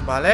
Vale.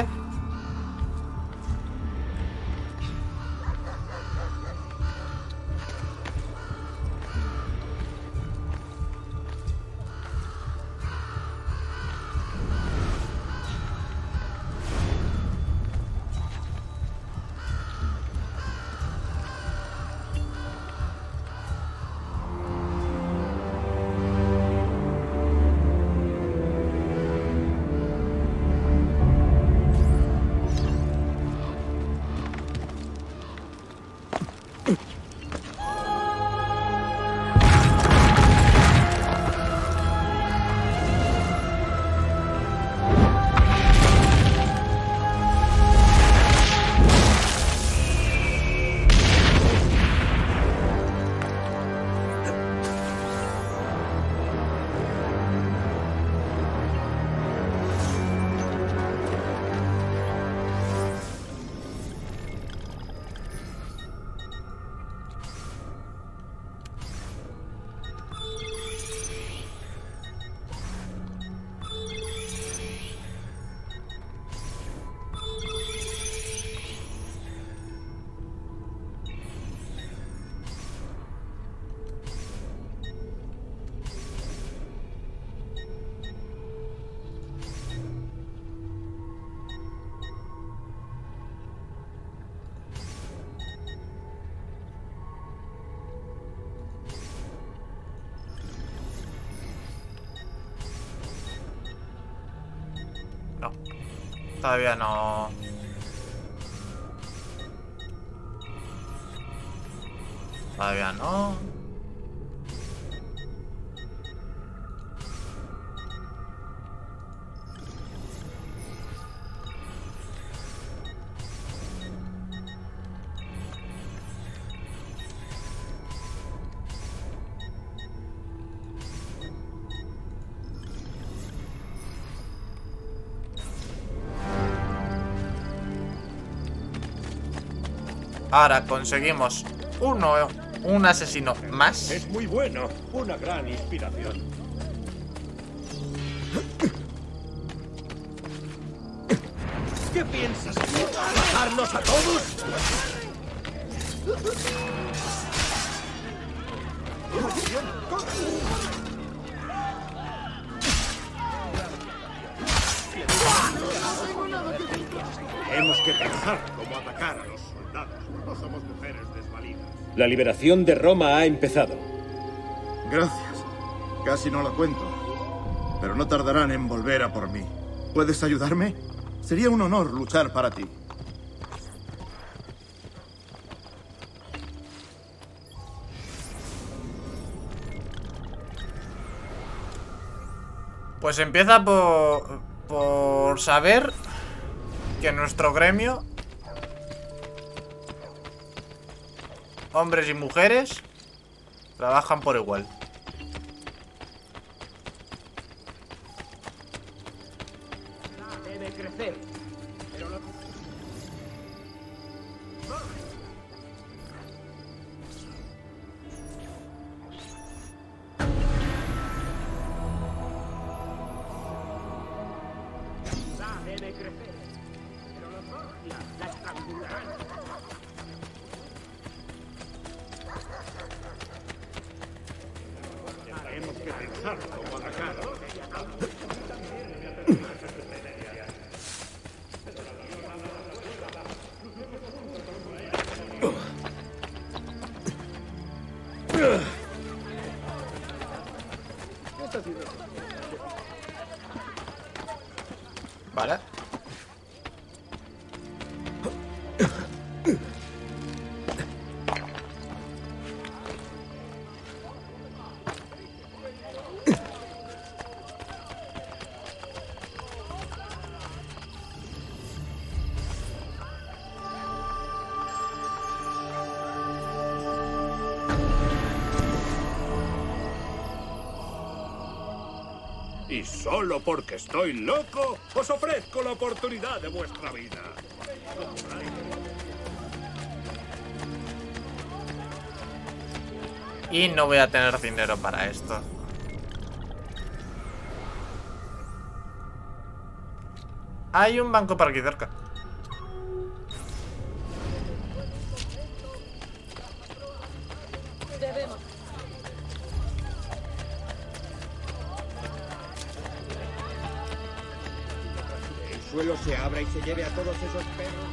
No. Todavía no. Todavía no. Ahora conseguimos un asesino más. Es muy bueno, una gran inspiración. ¿Qué piensas? ¿Matarnos a todos? Tenemos que pensar cómo atacar a los soldados. No somos mujeres desvalidas. La liberación de Roma ha empezado. Gracias. Casi no lo cuento. Pero no tardarán en volver a por mí. ¿Puedes ayudarme? Sería un honor luchar para ti. Pues empieza por saber que nuestro gremio, hombres y mujeres, trabajan por igual. Debe crecer. Pero no... Debe crecer. Pero los Borgia la estrangularán. Tenemos que pensar cómo atacar. Vale. Y solo porque estoy loco, os ofrezco la oportunidad de vuestra vida. Y no voy a tener dinero para esto. Hay un banco por aquí cerca. Debemos. El suelo se abra y se lleve a todos esos perros.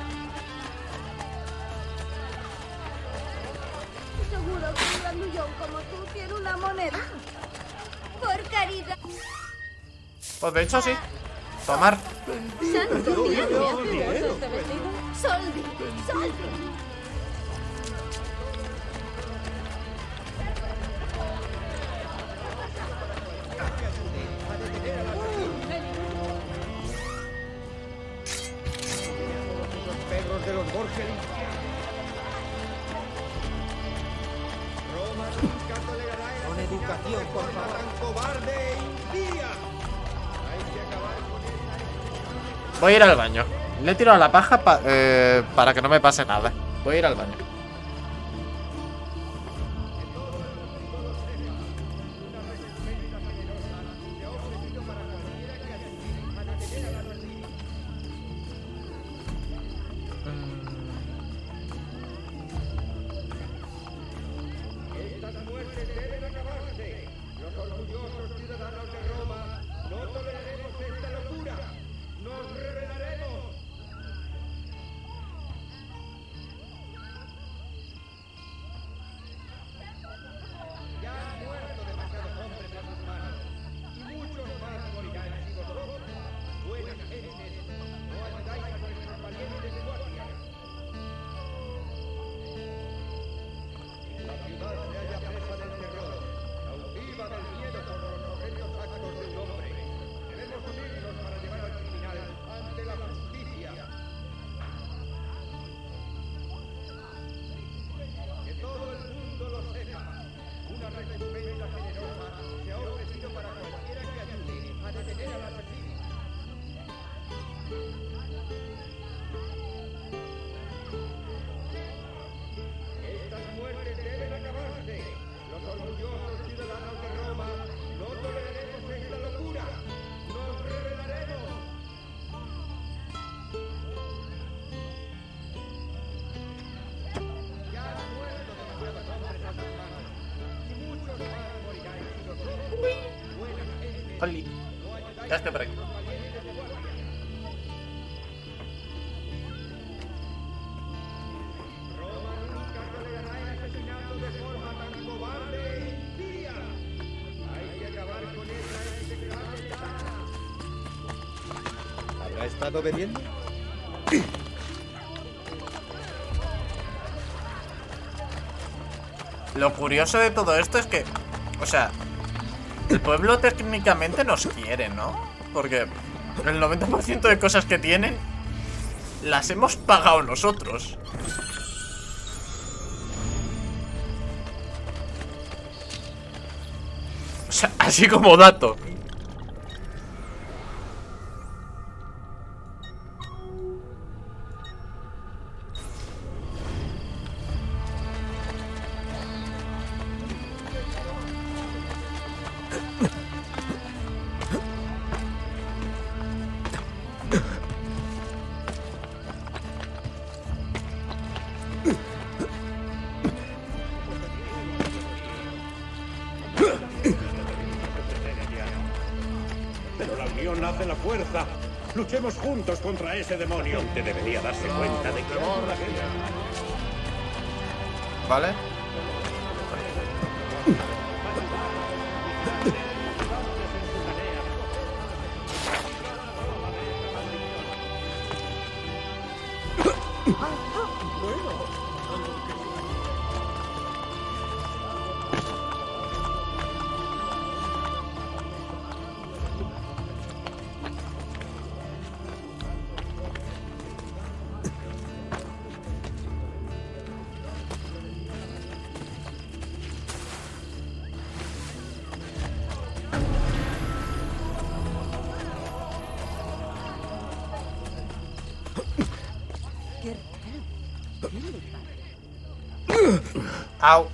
Seguro que un grandullón como tú tiene una moneda. Por caridad. Pues de hecho sí. Tomar. Santo Dios. Este vestido. Soldi. Soldi. Perros de los Borges. Roma nunca tolerará con educación, por favor. Cobarde e impía. Hay que acabar con él. Voy a ir al baño. Le he tirado la paja para que no me pase nada. Voy a ir al baño. Estas muertes deben acabarse. Los orgullosos ciudadanos de Roma no toleraremos esta locura. Nos rebelaremos. Ya han muerto demasiados hombres a sus manos. Y muchos más morirán si vosotros, buenas gentes, no ayudáis a nuestros valientes guardias. La ciudad se halla presa del terror, cautiva del miedo por los horrendos actos de un hombre. Debemos unirnos para llevar al criminal ante la justicia. Que todo el mundo lo sepa. Una recompensa generosa se ha ofrecido para cualquiera que ayude a detener al asesino. Estas muertes deben acabarse. Los orgullosos ciudadanos de Roma no toleraremos esta locura. Nos rebelaremos. Ya han muerto demasiados hombres a sus manos. Y muchos más morirán si vosotros, buenas gentes, Oli. no ayudáis Ya estoy por aquí. a los valientes guardias. Roma nunca tolerará el asesinato de forma tan cobarde e impía. Hay que acabar con esa execrable tara. ¿Habrá estado bebiendo? Lo curioso de todo esto es que, o sea, el pueblo técnicamente nos quiere, ¿no? Porque el 90% de cosas que tienen las hemos pagado nosotros. O sea, así como dato. Pero la unión hace la fuerza. Luchemos juntos contra ese demonio. Te debería darse cuenta de que hay una guerra. ¿Vale? Au.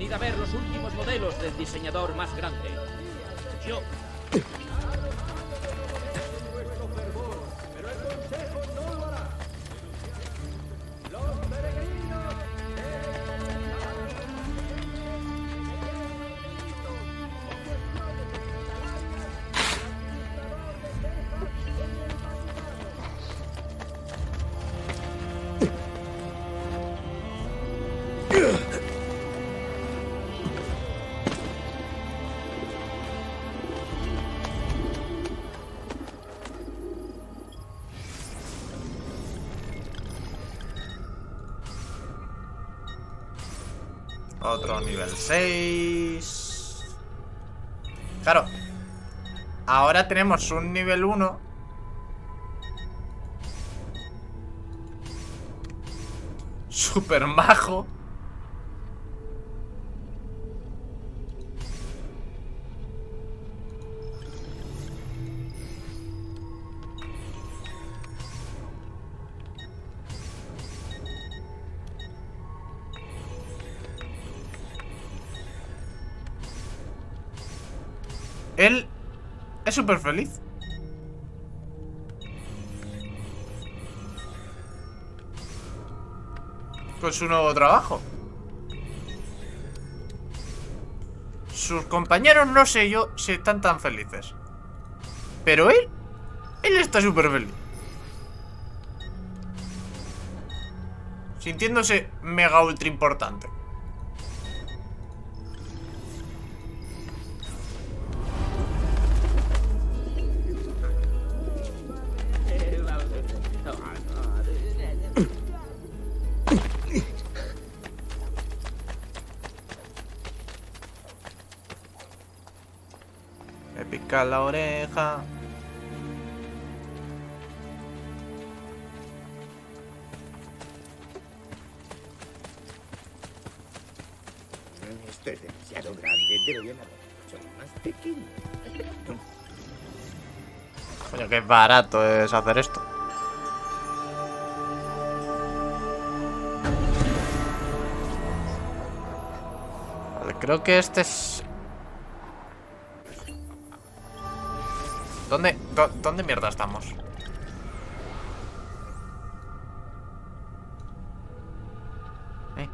Venid a ver los últimos modelos del diseñador más grande. Yo... Otro nivel 6. Claro. Ahora tenemos un nivel 1. Super majo. Él es súper feliz. Con su nuevo trabajo. Sus compañeros no sé yo si están tan felices. Pero él está súper feliz. Sintiéndose mega ultra importante. Me pica la oreja. Esto es demasiado grande. Deberían haber hecho más pequeño. Coño, qué barato es hacer esto. Vale, creo que este es... ¿Dónde mierda estamos? ¿Eh?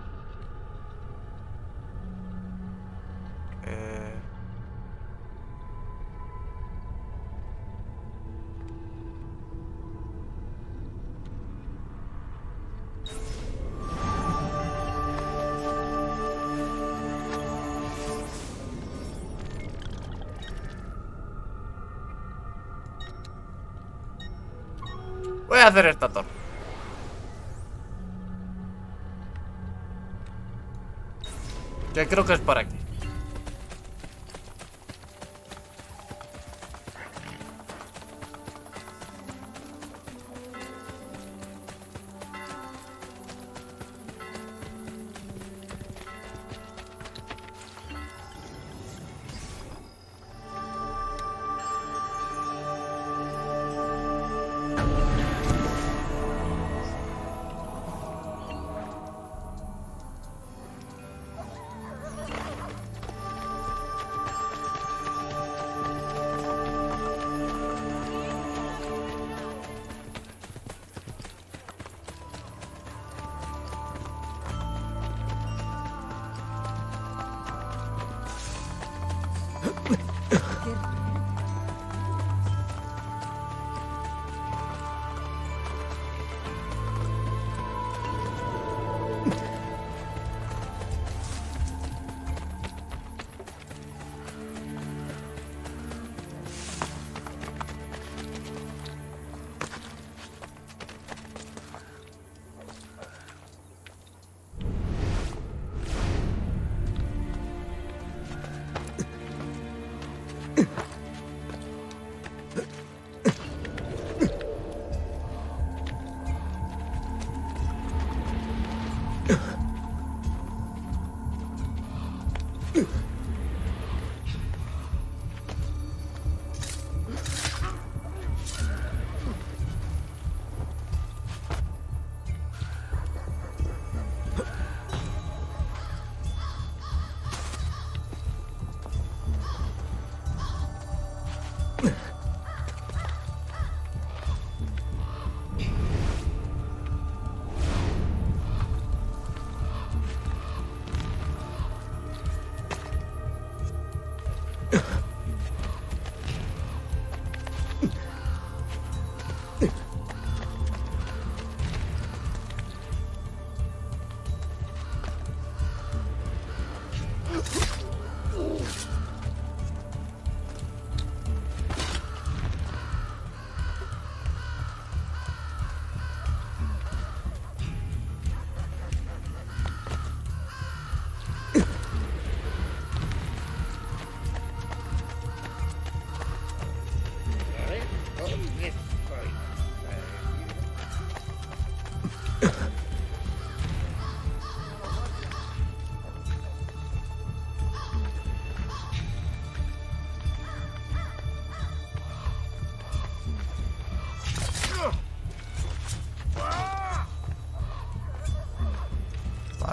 Voy a hacer esta torre. Que creo que es por aquí.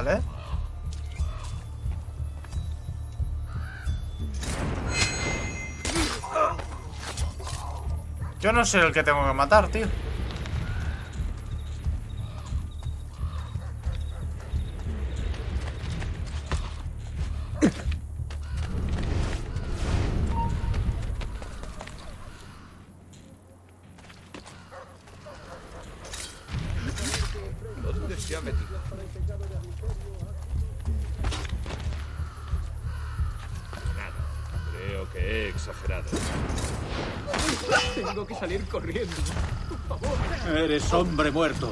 ¿vale? Yo no sé el que tengo que matar, tío. ¿Dónde se ha metido? Nada. Creo que he exagerado. Tengo que salir corriendo. Eres hombre muerto.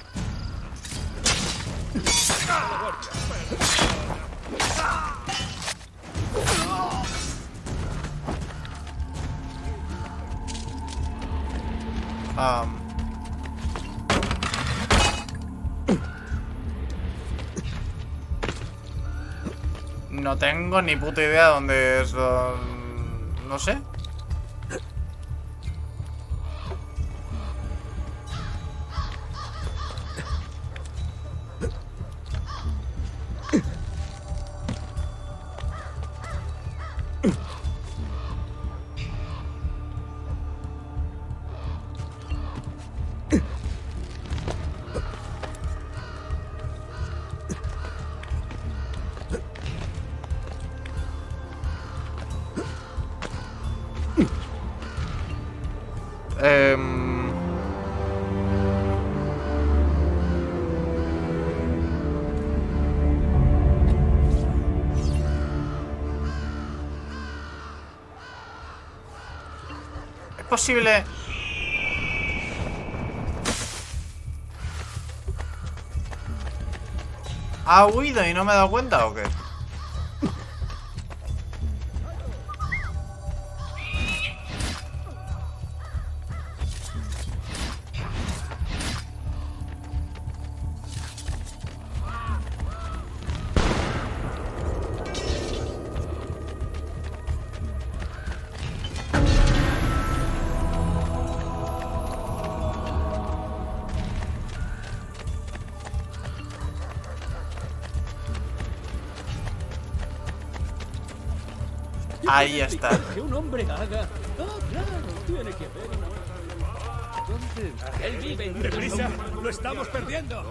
No tengo ni puta idea dónde es. No sé. ¿Es posible? ¿Ha huido y no me he dado cuenta o qué? Ahí está. Que un hombre haga. Ah, claro, tiene que haber una. ¿Dónde? Él vive entre ¡Deprisa! ¡Lo estamos perdiendo!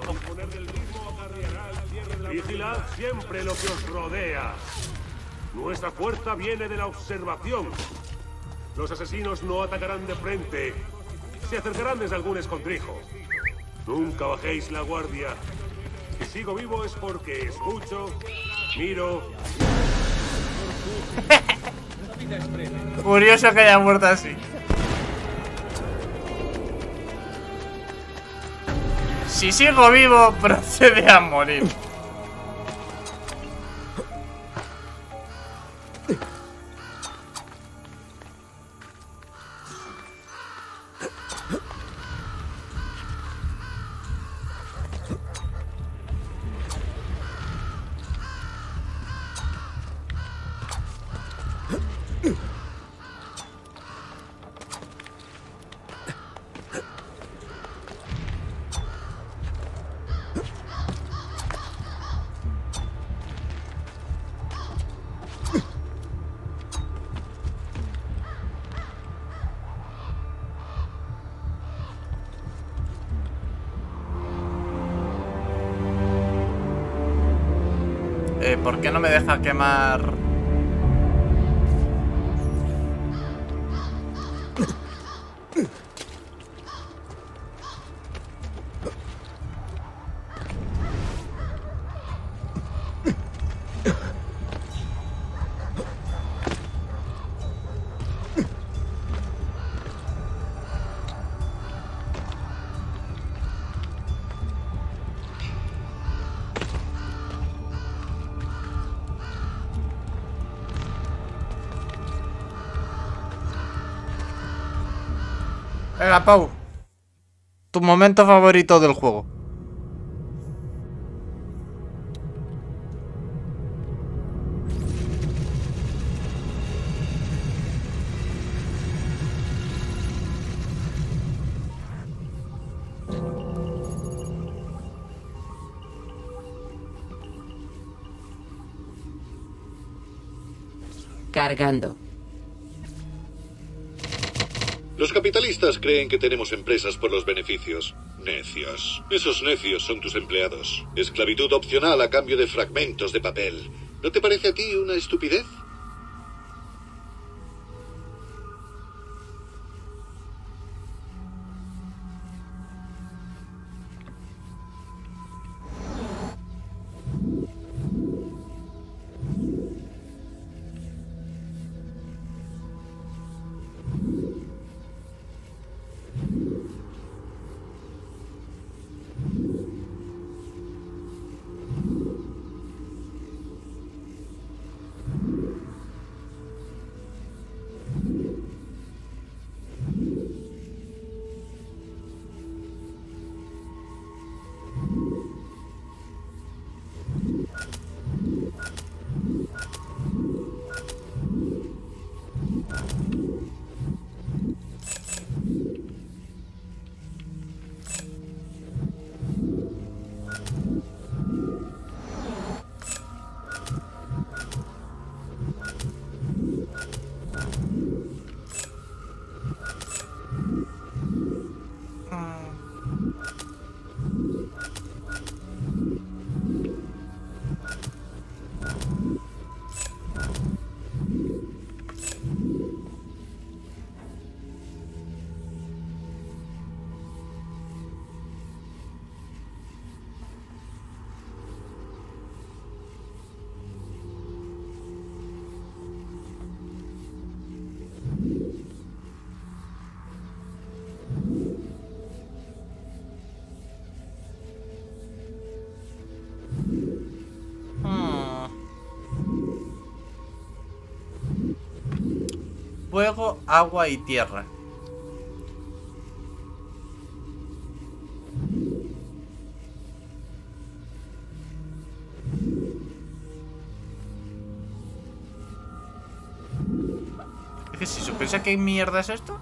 Vigilad siempre lo que os rodea. Nuestra fuerza viene de la observación. Los asesinos no atacarán de frente. Se acercarán desde algún escondrijo. Nunca bajéis la guardia. Si sigo vivo es porque escucho, miro. Curioso que haya muerto así. Si sigo vivo, procede a morir. ¿Por qué no me deja quemar? Venga, Pau. Tu momento favorito del juego. Cargando. Los capitalistas creen que tenemos empresas por los beneficios. Necios. Esos necios son tus empleados. Esclavitud opcional a cambio de fragmentos de papel. ¿No te parece a ti una estupidez? Fuego, agua y tierra. Es que si supiese qué mierda es esto.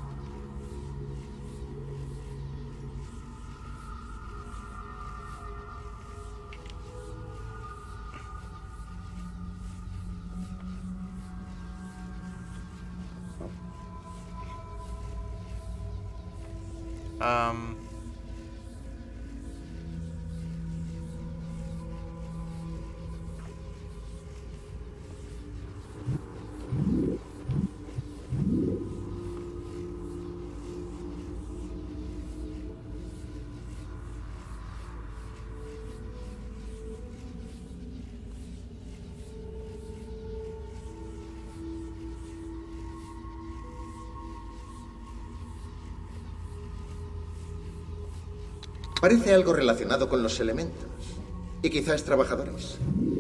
Parece algo relacionado con los elementos. Y quizás trabajadores.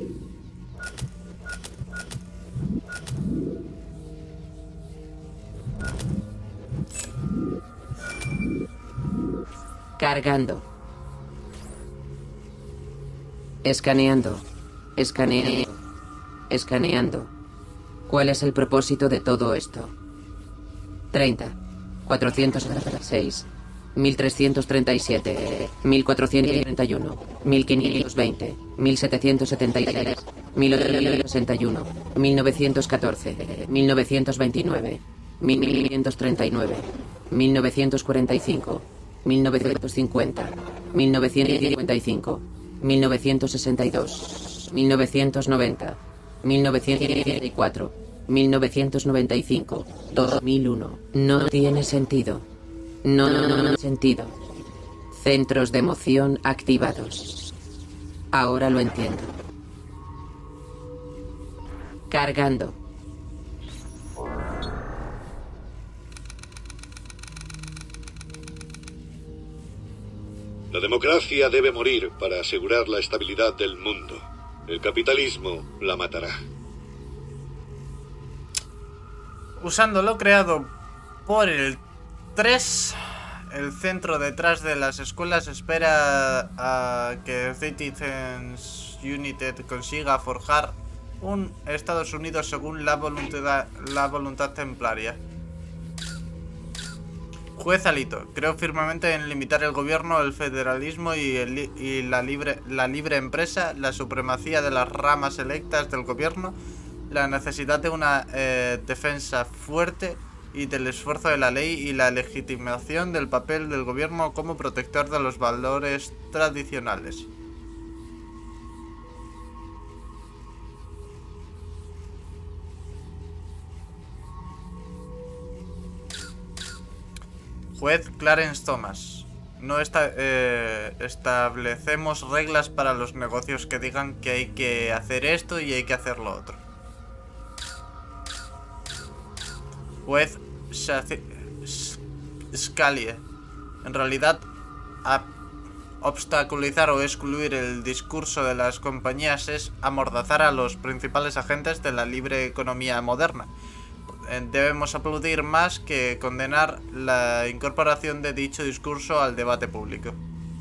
Cargando. Escaneando. Escaneando. Escaneando. ¿Cuál es el propósito de todo esto? 30. 476. 1337, 1431, 1520, 1776, 1861, 1914, 1929, 1539, 1945, 1950, 1955, 1962, 1990, 1994, 1995, 2001. No tiene sentido. No sentido. Centros de emoción activados. Ahora lo entiendo. Cargando. La democracia debe morir para asegurar la estabilidad del mundo. El capitalismo la matará. Usando lo creado por el 3, el centro detrás de las escuelas espera a que Citizens United consiga forjar un Estados Unidos según la voluntad templaria. Juez Alito, creo firmemente en limitar el gobierno, el federalismo y la libre empresa, la supremacía de las ramas electas del gobierno la necesidad de una defensa fuerte y del esfuerzo de la ley y la legitimación del papel del gobierno como protector de los valores tradicionales. Juez Clarence Thomas. No establecemos reglas para los negocios que digan que hay que hacer esto y hay que hacer lo otro. Juez Scalia. En realidad, obstaculizar o excluir el discurso de las compañías es amordazar a los principales agentes de la libre economía moderna. Debemos aplaudir más que condenar la incorporación de dicho discurso al debate público.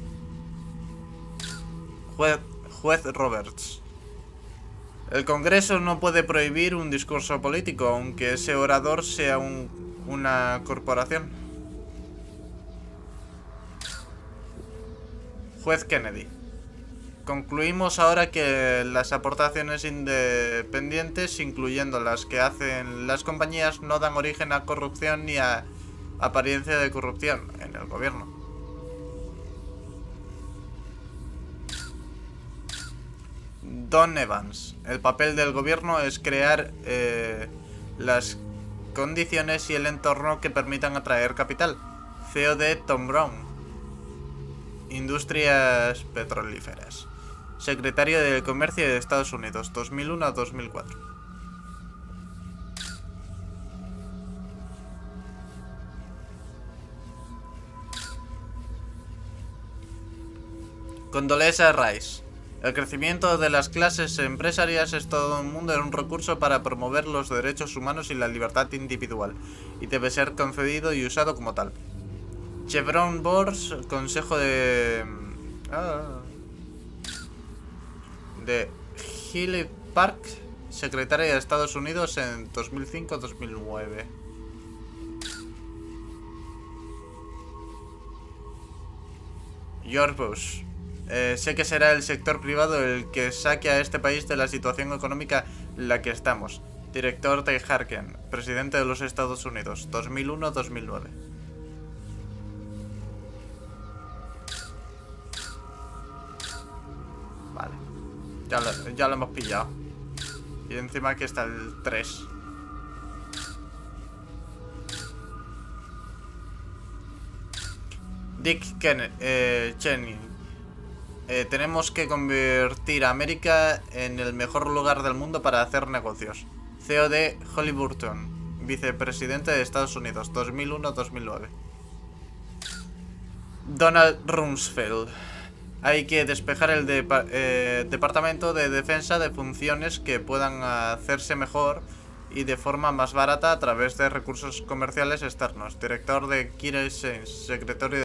Juez Roberts. El Congreso no puede prohibir un discurso político, aunque ese orador sea una corporación. Juez Kennedy. Concluimos ahora que las aportaciones independientes, incluyendo las que hacen las compañías, no dan origen a corrupción ni a apariencia de corrupción en el gobierno. Don Evans. El papel del gobierno es crear las condiciones y el entorno que permitan atraer capital. CEO de Tom Brown. Industrias petrolíferas. Secretario de Comercio de Estados Unidos, 2001 a 2004. Condoleezza Rice. El crecimiento de las clases empresariales es todo un mundo en un recurso para promover los derechos humanos y la libertad individual, y debe ser concedido y usado como tal. Chevron Boards, Consejo de Healy Park, secretaria de Estados Unidos en 2005-2009. George Bush. Sé que será el sector privado el que saque a este país de la situación económica en la que estamos. Director de Harken, presidente de los Estados Unidos, 2001-2009. Vale. Ya lo hemos pillado. Y encima aquí está el 3. Dick Cheney. Tenemos que convertir a América en el mejor lugar del mundo para hacer negocios. CEO de Halliburton, vicepresidente de Estados Unidos, 2001-2009. Donald Rumsfeld. Hay que despejar el Departamento de Defensa de funciones que puedan hacerse mejor y de forma más barata a través de recursos comerciales externos. Director de Kira Sainz, secretario de